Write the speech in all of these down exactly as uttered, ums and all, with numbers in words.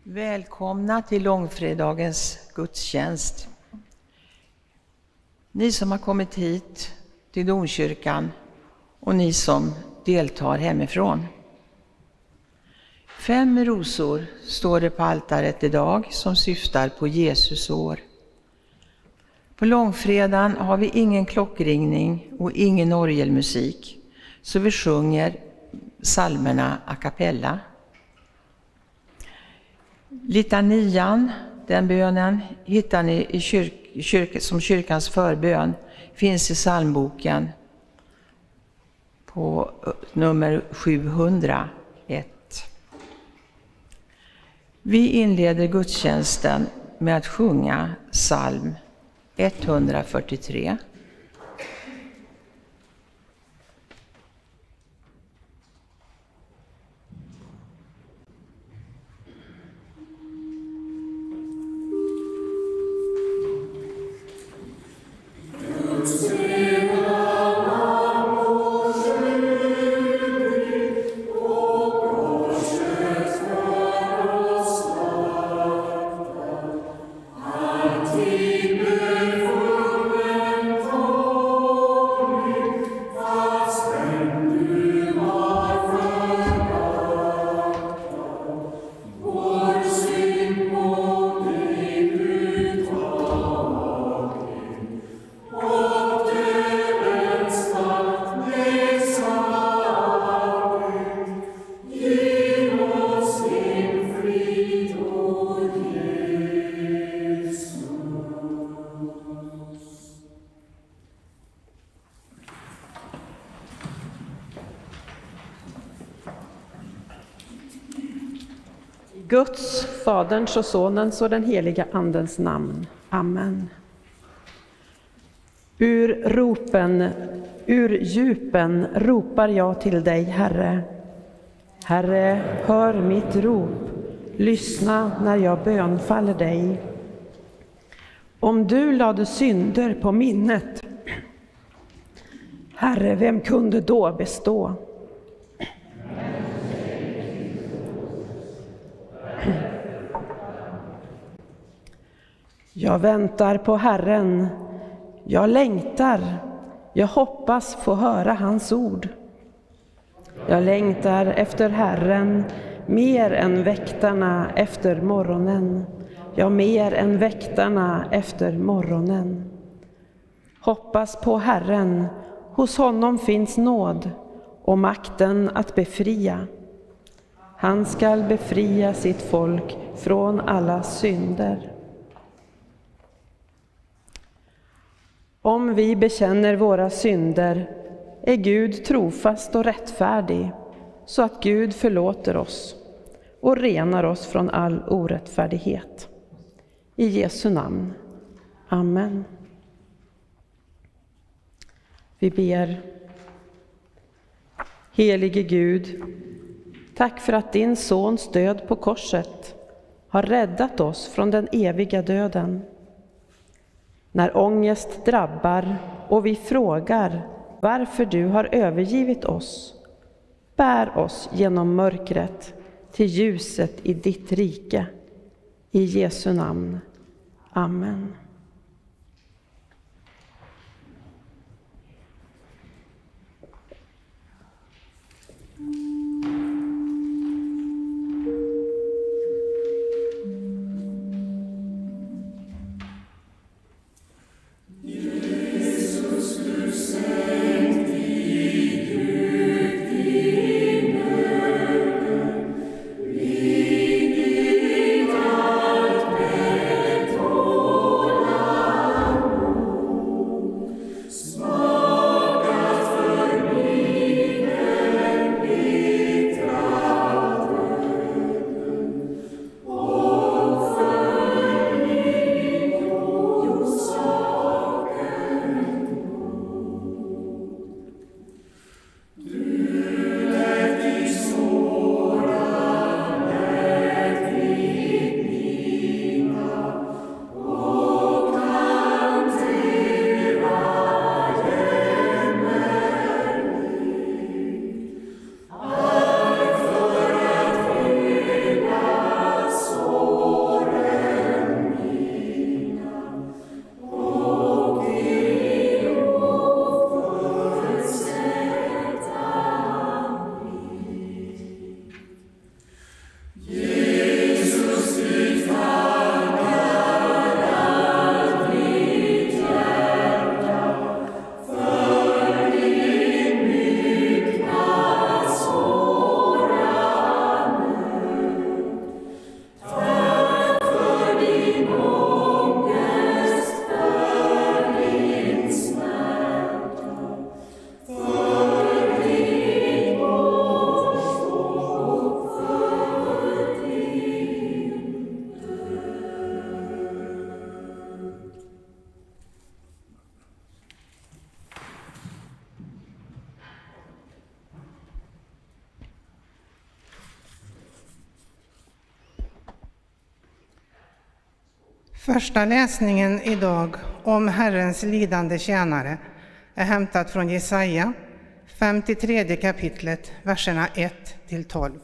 Välkomna till långfredagens gudstjänst. Ni som har kommit hit till domkyrkan och ni som deltar hemifrån. Fem rosor står det på altaret idag som syftar på Jesus år. På långfredagen har vi ingen klockringning och ingen orgelmusik, så vi sjunger psalmerna a cappella. Litanian, den bönen, hittar ni i kyrk, kyrk, som kyrkans förbön, finns i psalmboken på nummer sjuhundraett. Vi inleder gudstjänsten med att sjunga psalm etthundrafyrtiotre. Guds, Faderns och Sonens och den heliga Andens namn. Amen. Ur ropen, ur djupen ropar jag till dig, Herre. Herre, hör mitt rop. Lyssna när jag bönfaller dig. Om du lade synder på minnet, Herre, vem kunde då bestå? Jag väntar på Herren, jag längtar, jag hoppas få höra hans ord. Jag längtar efter Herren mer än väktarna efter morgonen, ja, mer än väktarna efter morgonen. Hoppas på Herren, hos honom finns nåd och makten att befria. Han skall befria sitt folk från alla synder. Om vi bekänner våra synder är Gud trofast och rättfärdig, så att Gud förlåter oss och renar oss från all orättfärdighet. I Jesu namn. Amen. Vi ber. Helige Gud, tack för att din sons död på korset har räddat oss från den eviga döden. När ångest drabbar och vi frågar varför du har övergivit oss, bär oss genom mörkret till ljuset i ditt rike. I Jesu namn. Amen. Thank you. Första läsningen idag om Herrens lidande tjänare är hämtat från Jesaja, femtiotredje kapitlet, verserna ett till tolv.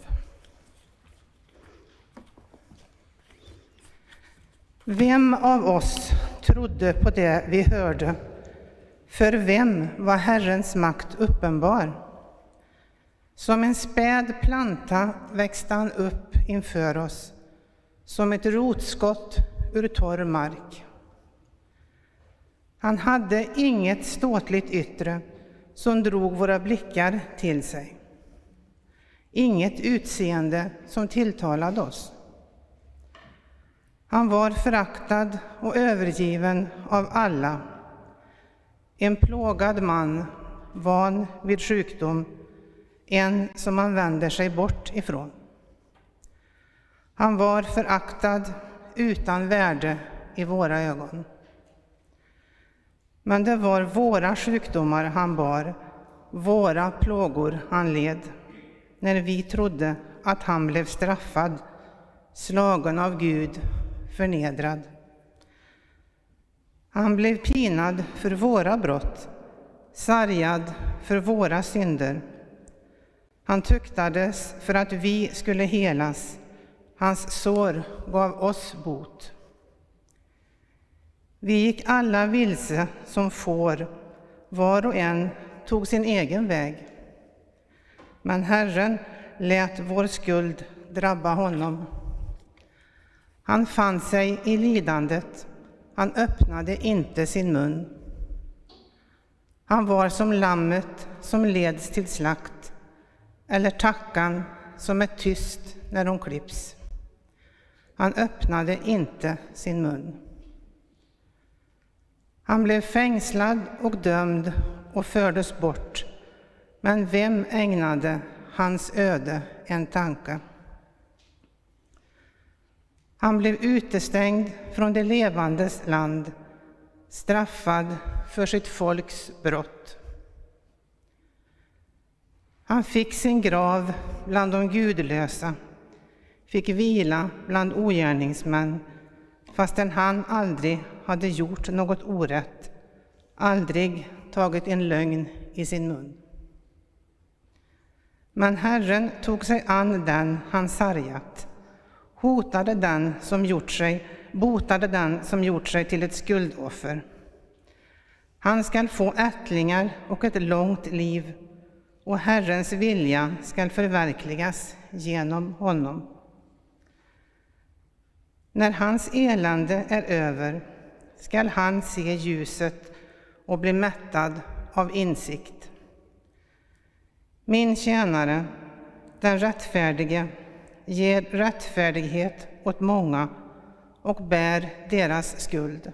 Vem av oss trodde på det vi hörde? För vem var Herrens makt uppenbar? Som en späd planta växte han upp inför oss, som ett rotskott ur torr mark. Han hade inget ståtligt yttre som drog våra blickar till sig. Inget utseende som tilltalade oss. Han var föraktad och övergiven av alla. En plågad man, van vid sjukdom, en som man vänder sig bort ifrån. Han var föraktad, utan värde i våra ögon. Men det var våra sjukdomar han bar, våra plågor han led, när vi trodde att han blev straffad, slagen av Gud, förnedrad. Han blev pinad för våra brott, sargad för våra synder. Han tuktades för att vi skulle helas. Hans sår gav oss bot. Vi gick alla vilse som får, var och en tog sin egen väg. Men Herren lät vår skuld drabba honom. Han fann sig i lidandet, han öppnade inte sin mun. Han var som lammet som leds till slakt, eller tackan som är tyst när hon klipps. Han öppnade inte sin mun. Han blev fängslad och dömd och fördes bort, men vem ägnade hans öde en tanke? Han blev utestängd från det levandes land, straffad för sitt folks brott. Han fick sin grav bland de gudlösa, fick vila bland ogärningsmän, fastän han aldrig hade gjort något orätt, aldrig tagit en lögn i sin mun. Men Herren tog sig an den han sargat, hotade den som gjort sig, botade den som gjort sig till ett skuldoffer. Han skall få ättlingar och ett långt liv, och Herrens vilja skall förverkligas genom honom. När hans elände är över skall han se ljuset och bli mättad av insikt. Min tjänare, den rättfärdige, ger rättfärdighet åt många och bär deras skuld.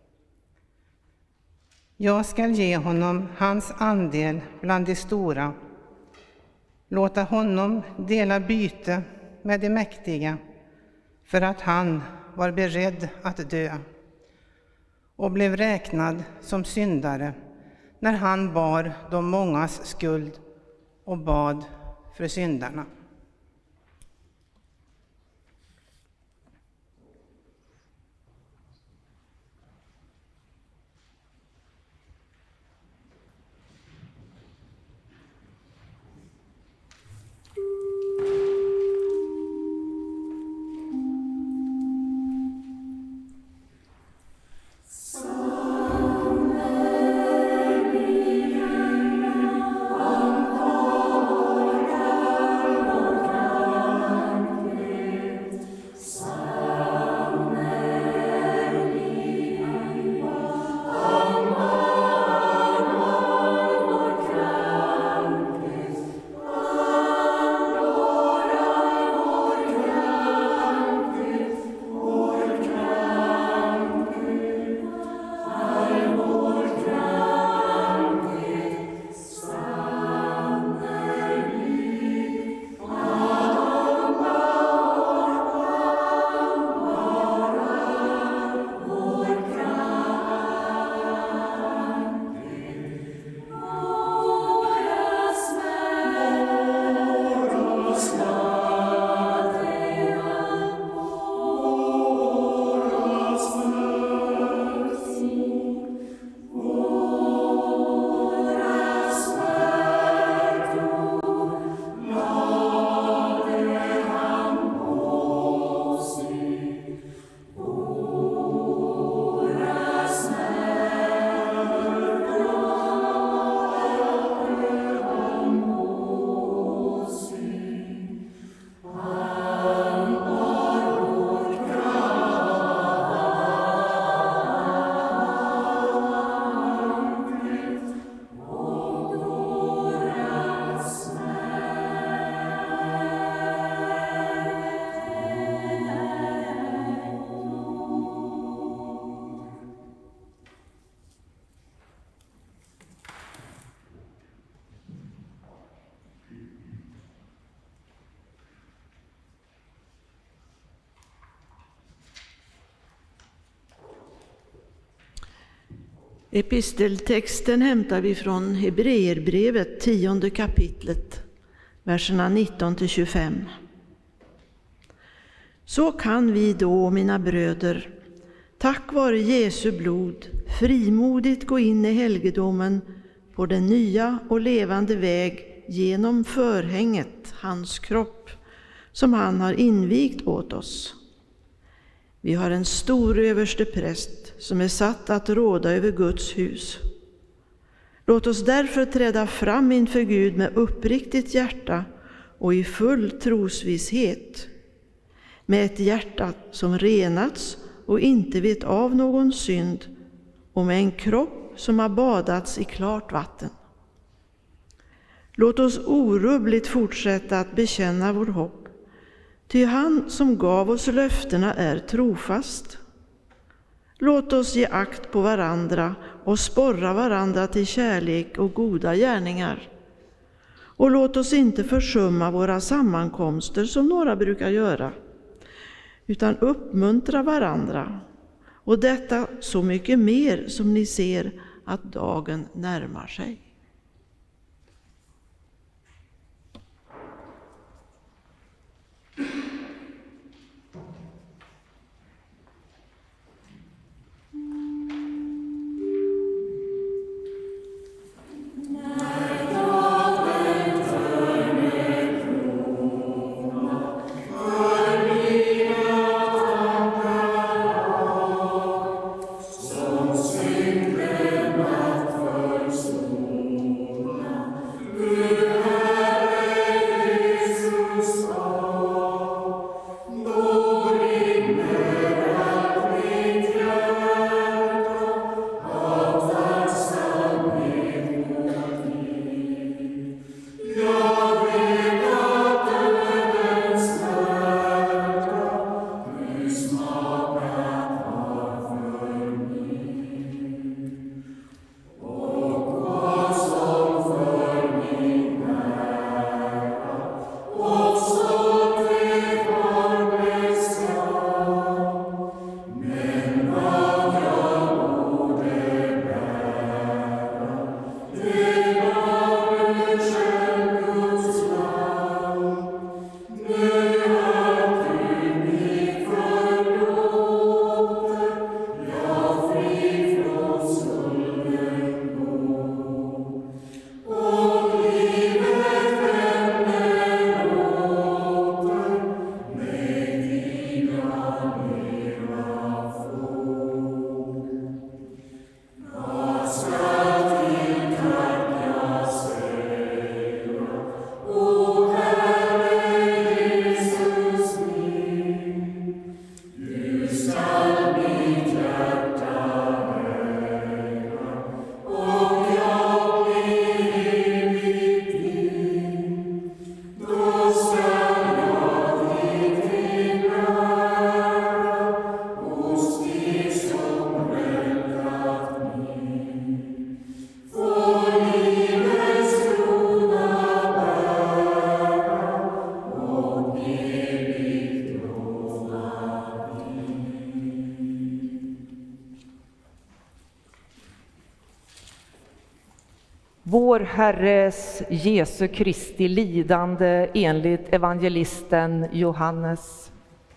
Jag skall ge honom hans andel bland de stora, låta honom dela byte med de mäktiga, för att han var beredd att dö och blev räknad som syndare när han bar de mångas skuld och bad för syndarna. Amen. Episteltexten hämtar vi från Hebreerbrevet, tionde kapitlet, verserna nitton till tjugofem. Så kan vi då, mina bröder, tack vare Jesu blod, frimodigt gå in i helgedomen på den nya och levande väg genom förhänget, hans kropp, som han har invigt åt oss. Vi har en stor överstepräst som är satt att råda över Guds hus. Låt oss därför träda fram inför Gud med uppriktigt hjärta och i full trosvisshet, med ett hjärta som renats och inte vet av någon synd, och med en kropp som har badats i klart vatten. Låt oss orubbligt fortsätta att bekänna vår hopp, ty han som gav oss löftena är trofast. Låt oss ge akt på varandra och sporra varandra till kärlek och goda gärningar. Och låt oss inte försumma våra sammankomster som några brukar göra, utan uppmuntra varandra, och detta så mycket mer som ni ser att dagen närmar sig. Vår Herres Jesu Kristi lidande enligt evangelisten Johannes.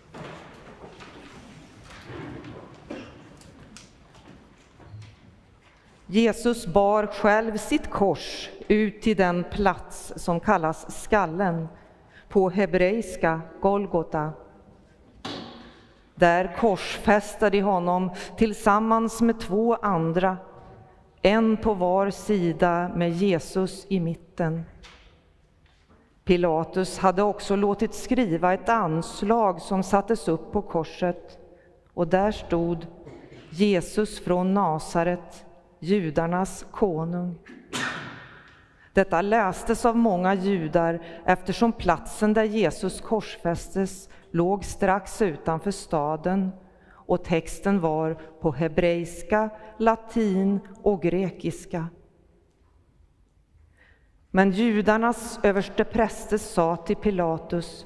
Jesus bar själv sitt kors ut till den plats som kallas skallen, på hebreiska Golgota. Där korsfäste de honom tillsammans med två andra, en på var sida med Jesus i mitten. Pilatus hade också låtit skriva ett anslag som sattes upp på korset, och där stod: Jesus från Nasaret, judarnas konung. Detta lästes av många judar eftersom platsen där Jesus korsfästes låg strax utanför staden, och texten var på hebreiska, latin och grekiska. Men judarnas överstepräster sa till Pilatus: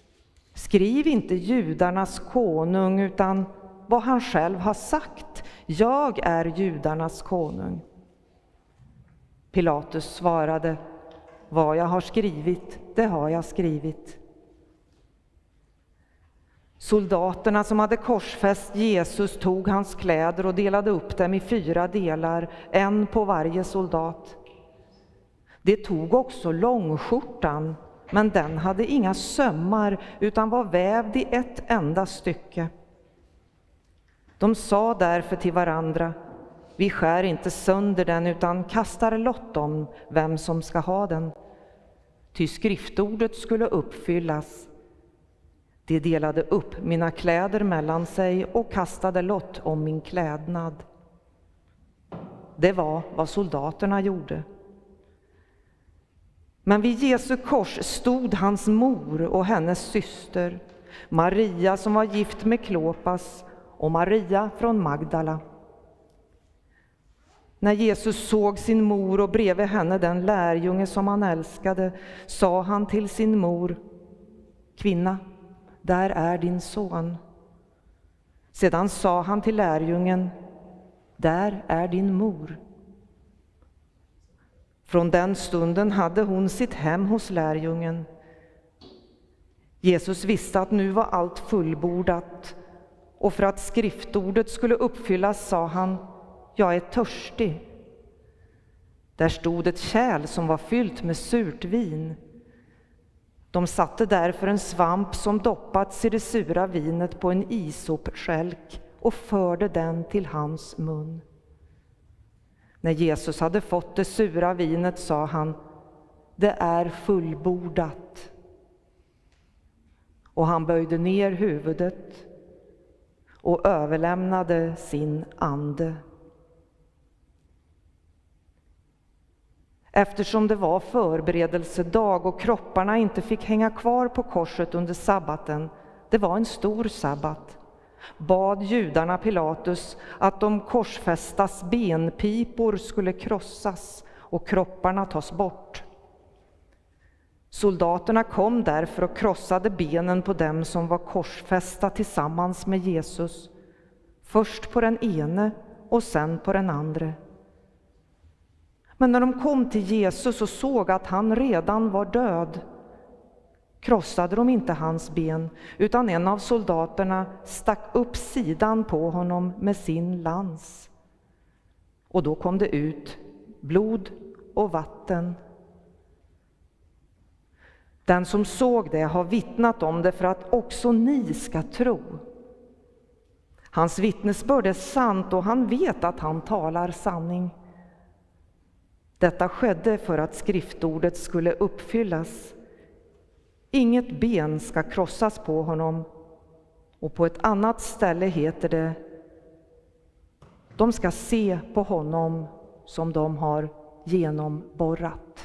skriv inte judarnas konung, utan vad han själv har sagt, jag är judarnas konung. Pilatus svarade, vad jag har skrivit, det har jag skrivit. Soldaterna som hade korsfäst Jesus tog hans kläder och delade upp dem i fyra delar, en på varje soldat. Det tog också långskjortan, men den hade inga sömmar utan var vävd i ett enda stycke. De sa därför till varandra, vi skär inte sönder den utan kastar lott om vem som ska ha den. Ty skriftordet skulle uppfyllas. De delade upp mina kläder mellan sig och kastade lott om min klädnad. Det var vad soldaterna gjorde. Men vid Jesu kors stod hans mor och hennes syster, Maria som var gift med Klopas och Maria från Magdala. När Jesus såg sin mor och bredvid henne den lärjunge som han älskade, sa han till sin mor, kvinna, där är din son. Sedan sa han till lärjungen, där är din mor. Från den stunden hade hon sitt hem hos lärjungen. Jesus visste att nu var allt fullbordat, och för att skriftordet skulle uppfyllas sa han, jag är törstig. Där stod ett kärl som var fyllt med surt vin. De satte därför en svamp som doppats i det sura vinet på en isopskälk och förde den till hans mun. När Jesus hade fått det sura vinet sa han, det är fullbordat. Och han böjde ner huvudet och överlämnade sin ande. Eftersom det var förberedelsedag och kropparna inte fick hänga kvar på korset under sabbaten, det var en stor sabbat, bad judarna Pilatus att de korsfästas benpipor skulle krossas och kropparna tas bort. Soldaterna kom därför och krossade benen på dem som var korsfästa tillsammans med Jesus, först på den ene och sen på den andra. Men när de kom till Jesus och såg att han redan var död, krossade de inte hans ben, utan en av soldaterna stack upp sidan på honom med sin lans. Och då kom det ut blod och vatten. Den som såg det har vittnat om det för att också ni ska tro. Hans vittnesbörd är sant och han vet att han talar sanning. Detta skedde för att skriftordet skulle uppfyllas. Inget ben ska krossas på honom. Och på ett annat ställe heter det, de ska se på honom som de har genomborrat.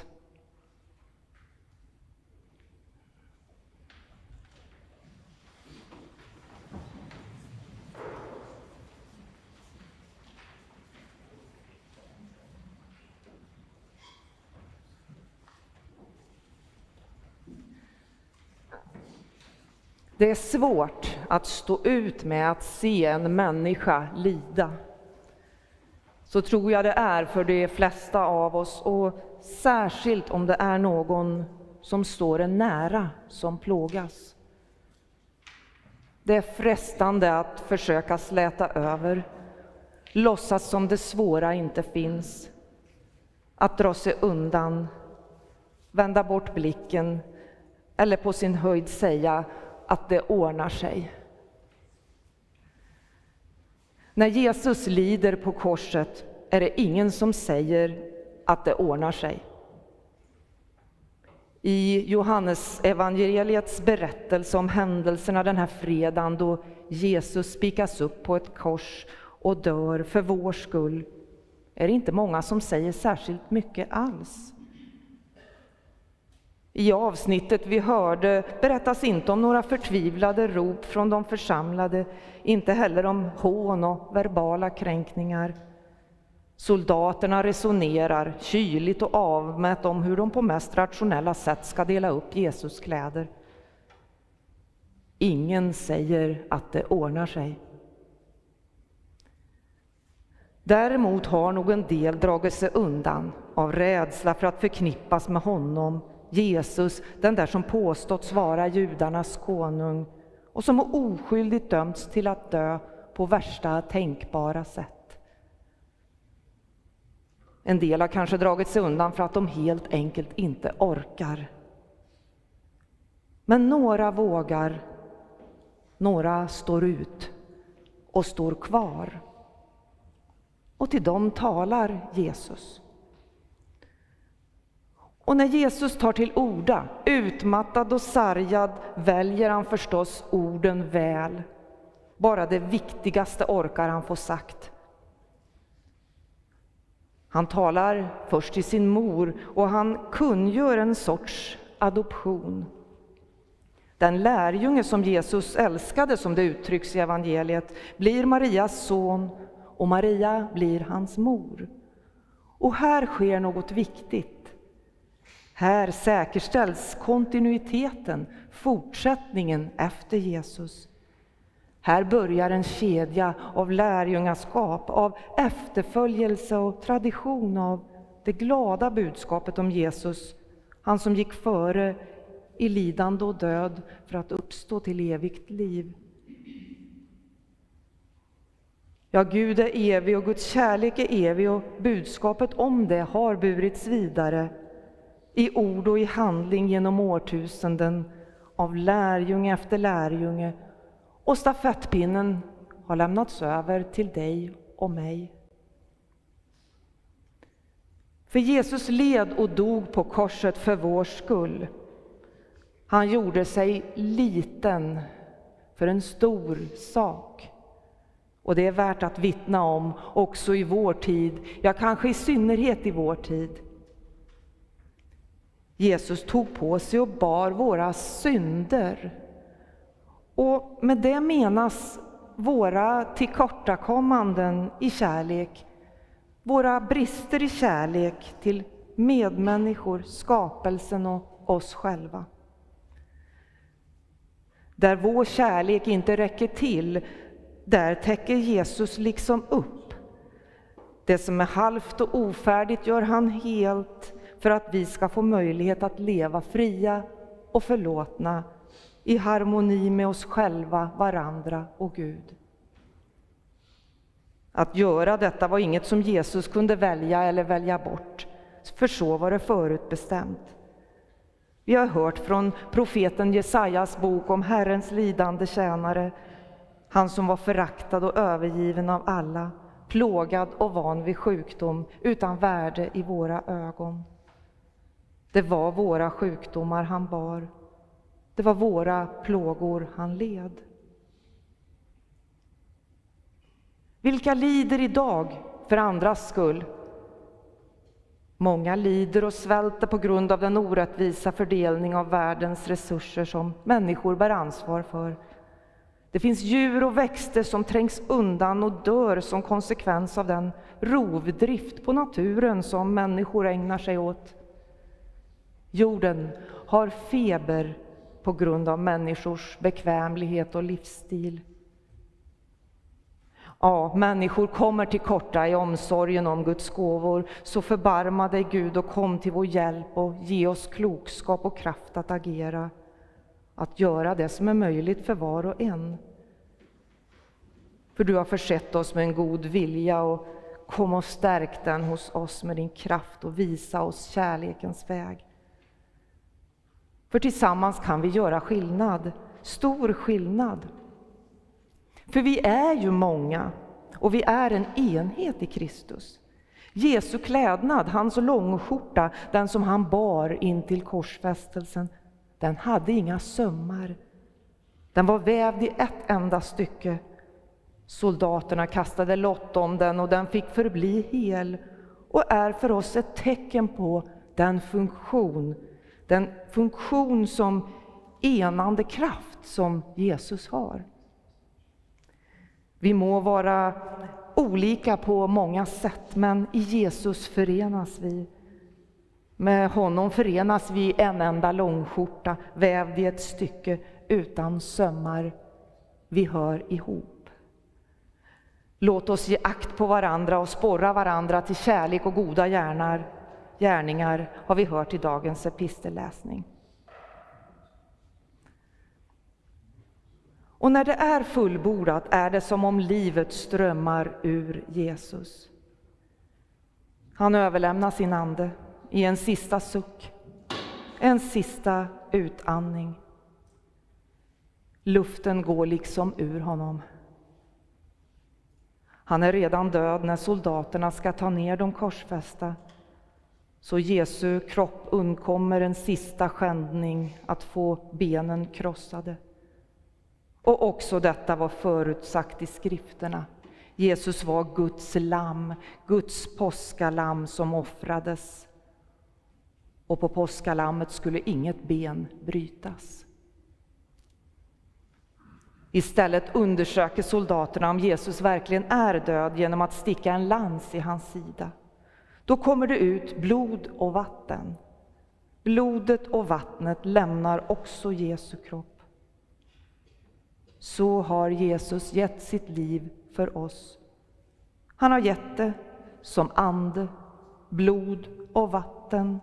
Det är svårt att stå ut med att se en människa lida. Så tror jag det är för de flesta av oss, och särskilt om det är någon som står en nära som plågas. Det är frestande att försöka släta över, låtsas som det svåra inte finns, att dra sig undan, vända bort blicken eller på sin höjd säga att det ordnar sig. När Jesus lider på korset är det ingen som säger att det ordnar sig. I Johannes evangeliets berättelse om händelserna den här fredagen då Jesus spikas upp på ett kors och dör för vår skull är det inte många som säger särskilt mycket alls. I avsnittet vi hörde berättas inte om några förtvivlade rop från de församlade, inte heller om hån och verbala kränkningar. Soldaterna resonerar kyligt och avmätt om hur de på mest rationella sätt ska dela upp Jesus kläder. Ingen säger att det ordnar sig. Däremot har nog en del dragit sig undan av rädsla för att förknippas med honom, Jesus, den där som påståtts vara judarnas konung och som har oskyldigt dömts till att dö på värsta tänkbara sätt. En del har kanske dragit sig undan för att de helt enkelt inte orkar. Men några vågar, några står ut och står kvar. Och till dem talar Jesus. Och när Jesus tar till orda, utmattad och sargad, väljer han förstås orden väl. Bara det viktigaste orkar han få sagt. Han talar först till sin mor och han kungör en sorts adoption. Den lärjunge som Jesus älskade, som det uttrycks i evangeliet, blir Marias son och Maria blir hans mor. Och här sker något viktigt. Här säkerställs kontinuiteten, fortsättningen efter Jesus. Här börjar en kedja av lärjungaskap, av efterföljelse och tradition av det glada budskapet om Jesus, han som gick före i lidande och död för att uppstå till evigt liv. Ja, Gud är evig och Guds kärlek är evig och budskapet om det har burits vidare i ord och i handling genom årtusenden av lärjunge efter lärjunge, och stafettpinnen har lämnats över till dig och mig. För Jesus led och dog på korset för vår skull. Han gjorde sig liten för en stor sak. Och det är värt att vittna om också i vår tid, ja kanske i synnerhet i vår tid. Jesus tog på sig och bar våra synder. Och med det menas våra tillkortakommanden i kärlek, våra brister i kärlek till medmänniskor, skapelsen och oss själva. Där vår kärlek inte räcker till, där täcker Jesus liksom upp. Det som är halvt och ofärdigt gör han helt för att vi ska få möjlighet att leva fria och förlåtna i harmoni med oss själva, varandra och Gud. Att göra detta var inget som Jesus kunde välja eller välja bort, för så var det förutbestämt. Vi har hört från profeten Jesajas bok om Herrens lidande tjänare, han som var föraktad och övergiven av alla, plågad och van vid sjukdom, utan värde i våra ögon. Det var våra sjukdomar han bar. Det var våra plågor han led. Vilka lider idag för andras skull? Många lider och svälter på grund av den orättvisa fördelning av världens resurser som människor bär ansvar för. Det finns djur och växter som trängs undan och dör som konsekvens av den rovdrift på naturen som människor ägnar sig åt. Jorden har feber på grund av människors bekvämlighet och livsstil. Ja, människor kommer till korta i omsorgen om Guds gåvor, så förbarma dig Gud och kom till vår hjälp och ge oss klokskap och kraft att agera, att göra det som är möjligt för var och en. För du har försett oss med en god vilja, och kom och stärk den hos oss med din kraft och visa oss kärlekens väg. För tillsammans kan vi göra skillnad, stor skillnad. För vi är ju många och vi är en enhet i Kristus. Jesu klädnad, hans långskjorta, den som han bar in till korsfästelsen, den hade inga sömmar. Den var vävd i ett enda stycke. Soldaterna kastade lott om den och den fick förbli hel, och är för oss ett tecken på den funktion, den funktion som enande kraft som Jesus har. Vi må vara olika på många sätt, men i Jesus förenas vi. Med honom förenas vi i en enda långskjorta, vävd i ett stycke utan sömmar. Vi hör ihop. Låt oss ge akt på varandra och sporra varandra till kärlek och goda gärningar, gärningar har vi hört i dagens epistelläsning. Och när det är fullbordat är det som om livet strömmar ur Jesus. Han överlämnar sin ande i en sista suck, en sista utandning. Luften går liksom ur honom. Han är redan död när soldaterna ska ta ner de korsfästa. Så Jesu kropp undkommer en sista skändning, att få benen krossade. Och också detta var förutsagt i skrifterna. Jesus var Guds lamm, Guds påskalamm som offrades. Och på påskalammet skulle inget ben brytas. Istället undersöker soldaterna om Jesus verkligen är död genom att sticka en lans i hans sida. Då kommer det ut blod och vatten. Blodet och vattnet lämnar också Jesu kropp. Så har Jesus gett sitt liv för oss. Han har gett det som ande, blod och vatten.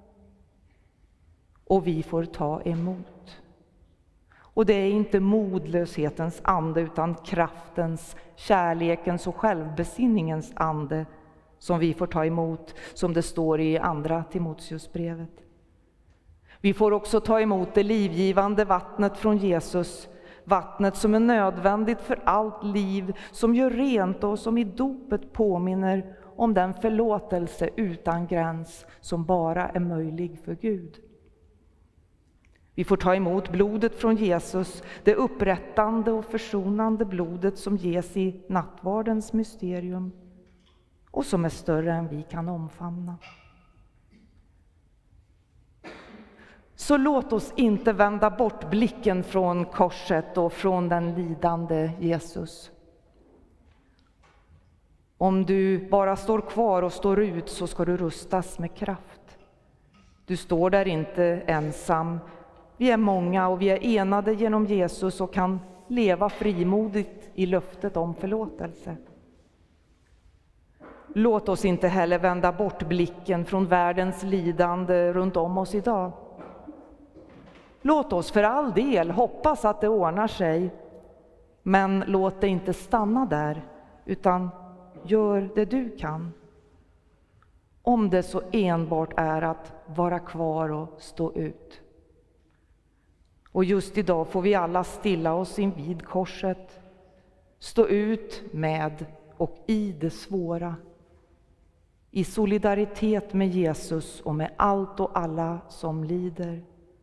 Och vi får ta emot. Och det är inte modlöshetens ande utan kraftens, kärlekens och självbesinningens ande som vi får ta emot, som det står i andra Timoteusbrevet. Vi får också ta emot det livgivande vattnet från Jesus, vattnet som är nödvändigt för allt liv, som gör rent och som i dopet påminner om den förlåtelse utan gräns som bara är möjlig för Gud. Vi får ta emot blodet från Jesus, det upprättande och försonande blodet som ges i nattvardens mysterium och som är större än vi kan omfamna. Så låt oss inte vända bort blicken från korset och från den lidande Jesus. Om du bara står kvar och står ut så ska du rustas med kraft. Du står där inte ensam. Vi är många och vi är enade genom Jesus och kan leva frimodigt i löftet om förlåtelse. Låt oss inte heller vända bort blicken från världens lidande runt om oss idag. Låt oss för all del hoppas att det ordnar sig, men låt det inte stanna där, utan gör det du kan. Om det så enbart är att vara kvar och stå ut. Och just idag får vi alla stilla oss invid korset, stå ut med och i det svåra, i solidaritet med Jesus och med allt och alla som lider.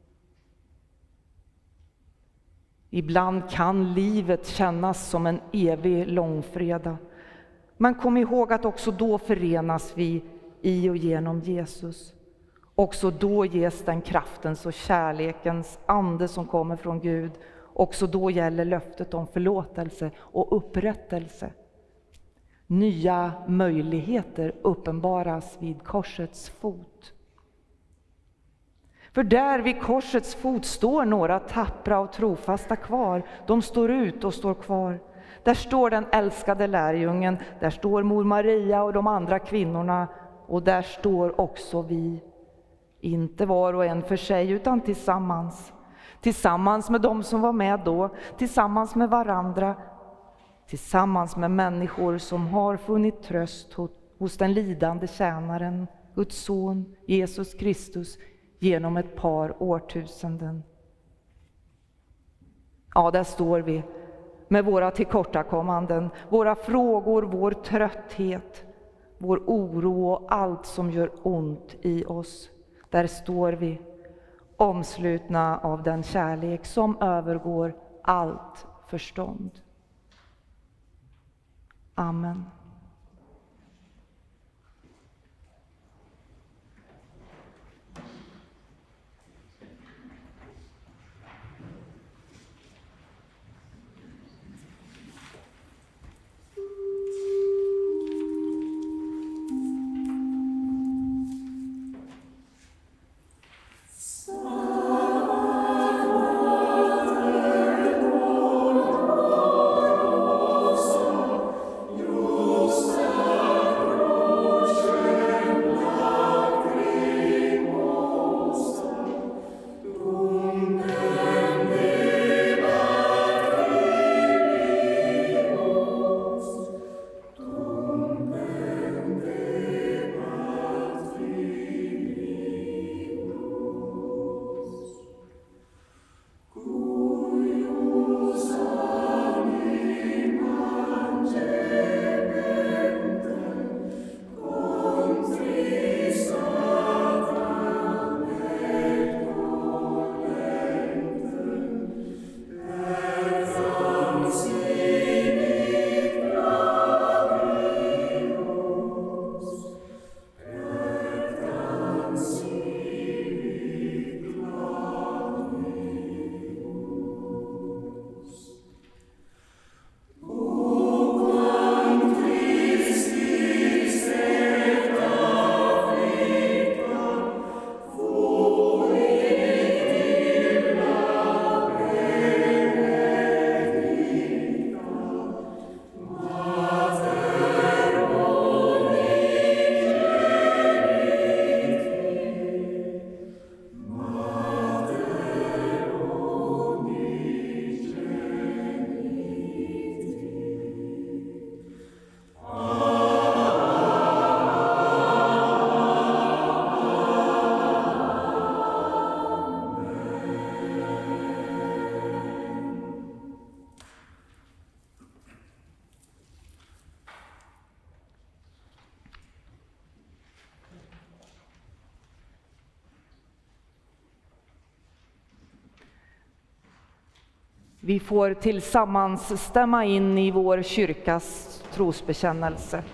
Ibland kan livet kännas som en evig långfredag, men kom ihåg att också då förenas vi i och genom Jesus. Också då ges den kraftens och kärlekens ande som kommer från Gud. Också då gäller löftet om förlåtelse och upprättelse. Nya möjligheter uppenbaras vid korsets fot. För där vid korsets fot står några tappra och trofasta kvar. De står ut och står kvar. Där står den älskade lärjungen, där står mor Maria och de andra kvinnorna, och där står också vi. Inte var och en för sig utan tillsammans. Tillsammans med de som var med då, tillsammans med varandra, tillsammans med människor som har funnit tröst hos den lidande tjänaren, Guds son Jesus Kristus, genom ett par årtusenden. Ja, där står vi med våra tillkortakommanden, våra frågor, vår trötthet, vår oro och allt som gör ont i oss. Där står vi, omslutna av den kärlek som övergår allt förstånd. Amen. You Vi får tillsammans stämma in i vår kyrkas trosbekännelse.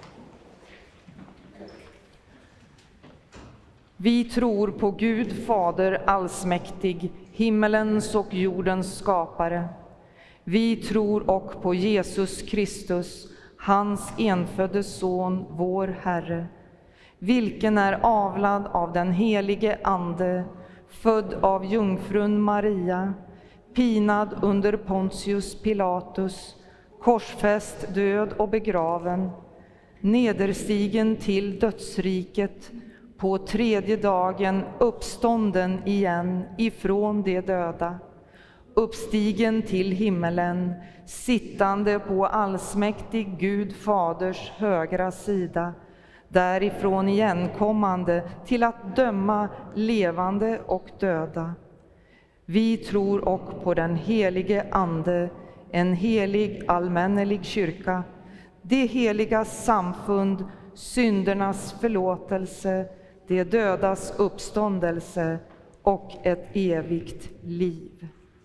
Vi tror på Gud Fader allsmäktig, himmelens och jordens skapare. Vi tror och på Jesus Kristus, hans enfödde son, vår Herre, vilken är avlad av den helige Ande, född av jungfrun Maria, pinad under Pontius Pilatus, korsfäst, död och begraven, nederstigen till dödsriket, på tredje dagen uppstånden igen ifrån de döda, uppstigen till himmelen, sittande på allsmäktig Gud Faders högra sida, därifrån igenkommande till att döma levande och döda. Vi tror och på den helige Ande, en helig allmännelig kyrka, det heliga samfund, syndernas förlåtelse, det dödas uppståndelse och ett evigt liv.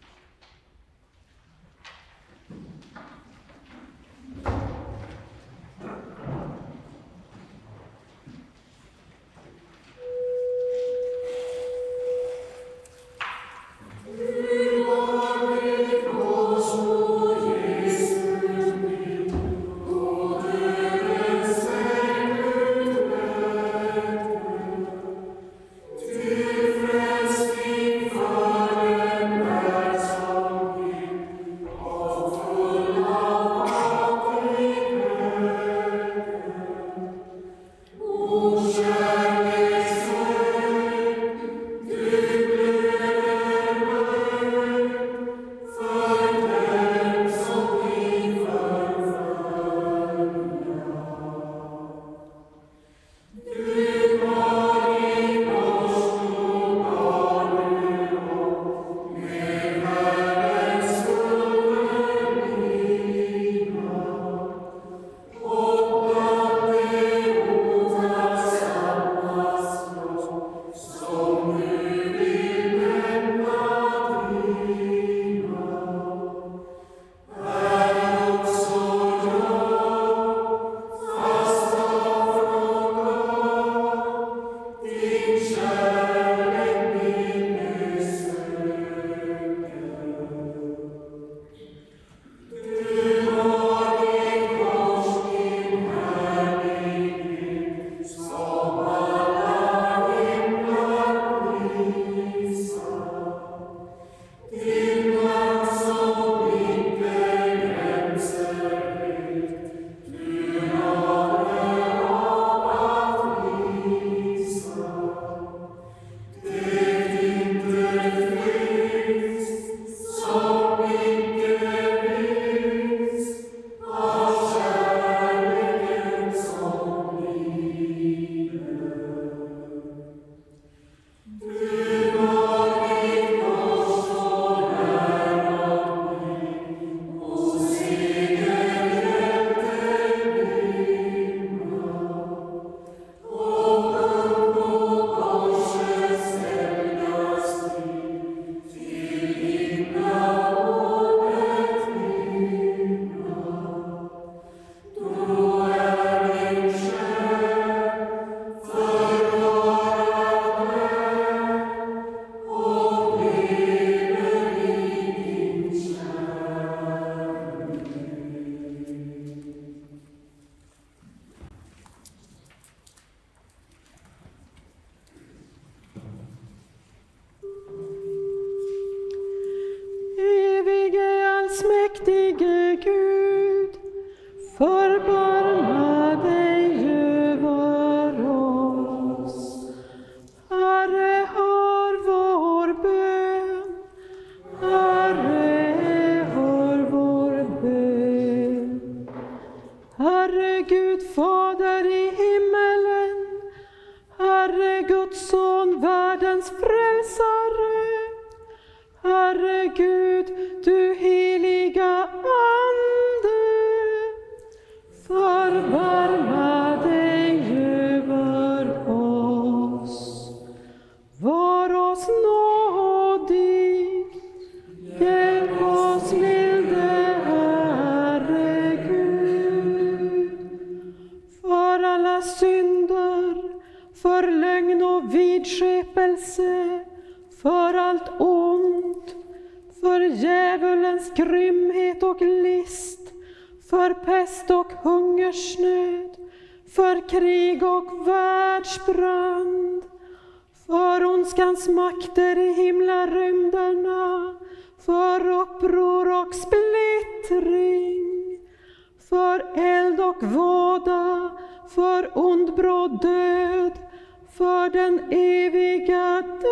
Allsmäktige Gud, förbarma dig över oss. Herre, hör vår bön. Herre, hör vår bön. Herre Gud, Fader i himmelen, Herre Guds son, världens frälsare. Herre Gud, du heliga Ande, förbarma dig över oss. Var oss nådig, hjälp oss för lögn och vidskepelse, för allt ont, för djävulens grymhet och list, för pest och hungersnöd, för krig och världsbrand, för ondskans makter i himlarymderna, för uppror och splittring, för eld och våda, för ond bråd död, för den eviga döden.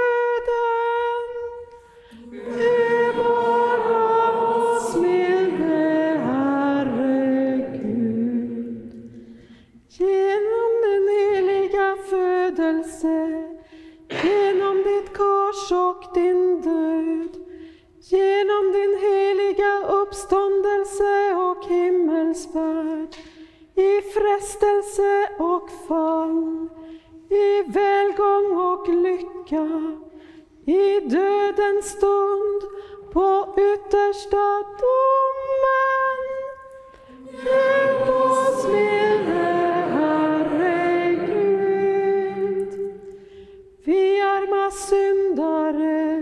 Bevara oss milde Herre Gud. Genom den heliga födelse, genom ditt kors och din död, genom din heliga uppståndelse och himmelsfärd, i frestelse och fall, i välgång och lycka, i dödens stund, på yttersta domen. Hjälp oss milde Herre Gud. Vi arma syndare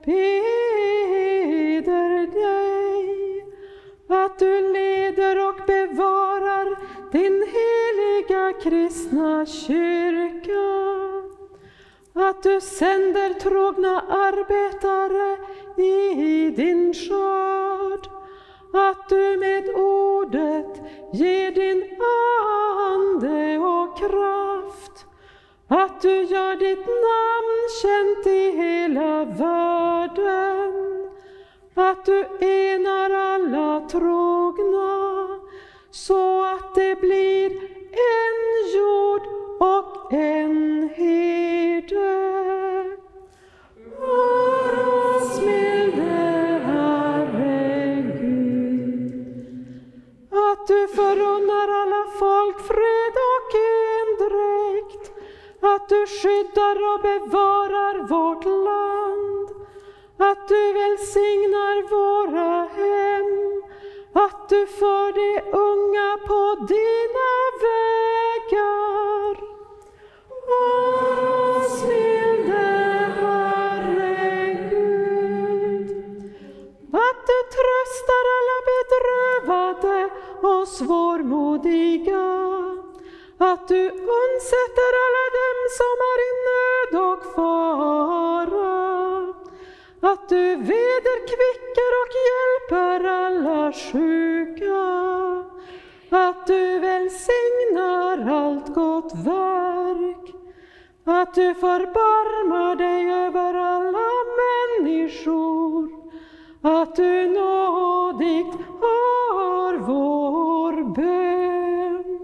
beder dig att du leder och bevarar din heliga kristna kyrka, att du sänder trogna arbetare i din skörd, att du med ordet ger din ande och kraft, att du gör ditt namn känt i hela världen, att du enar alla trogna, så att det blir en jord och en herde. Var oss milde Herre Gud, att du förunnar alla folk fred och endräkt, att du skyddar och bevarar vårt land, att du välsignar våra hem, att du för de unga på dina vägar. Var oss milde Herre Gud, att du tröstar alla bedrövade och svårmodiga, att du undsätter alla dem som är i nöd och fara, att du vederkvickar och hjälper alla sjuka, att du välsignar allt gott verk, att du förbarmar dig över alla människor, att du nådigt hör vår bön.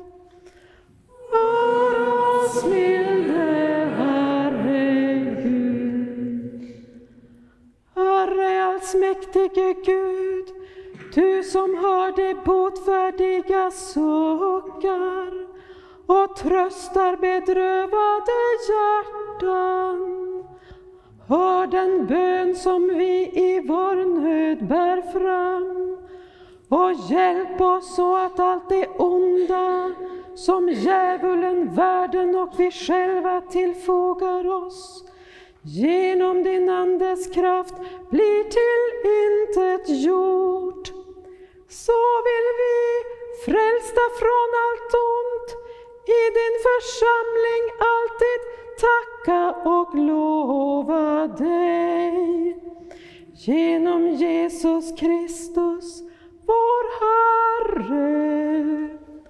Var oss milde Herre Gud. Herre allsmäktige Gud, du som hör de botfärdiga suckar och tröstar bedrövade hjärtan, hör den bön som vi i vår nöd bär fram, och hjälp oss så att allt det onda som djävulen, världen och vi själva tillfogar oss, genom din andes kraft blir till intet gjort. Så vill vi, frälsta från allt ont, i din församling alltid tacka och lova dig. Genom Jesus Kristus, vår Herre.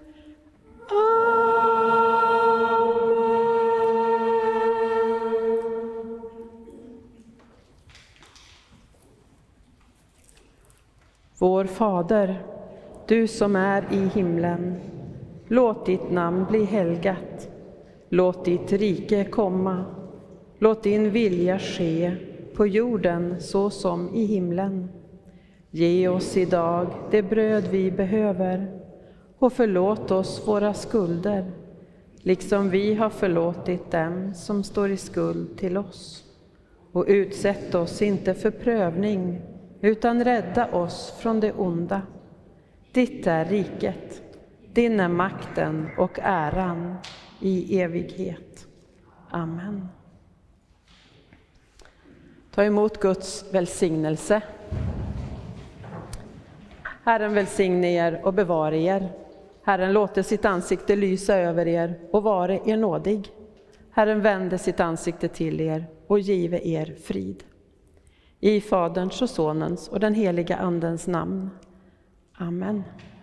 Vår Fader, du som är i himlen, låt ditt namn bli helgat. Låt ditt rike komma. Låt din vilja ske på jorden så som i himlen. Ge oss idag det bröd vi behöver och förlåt oss våra skulder, liksom vi har förlåtit dem som står i skuld till oss. Och utsätt oss inte för prövning, utan rädda oss från det onda. Ditt är riket, din är makten och äran i evighet. Amen. Ta emot Guds välsignelse. Herren välsigne er och bevare er. Herren låter sitt ansikte lysa över er och vare er nådig. Herren vände sitt ansikte till er och give er frid. I Faderns och Sonens och den heliga Andens namn. Amen.